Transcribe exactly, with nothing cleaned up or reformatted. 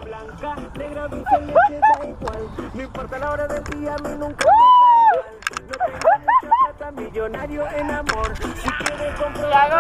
blanca, negra, dulce, leche, da igual. No importa la hora del día, a mí nunca me da igual. No tengo mucha plata, millonario en amor. Si quieres comprar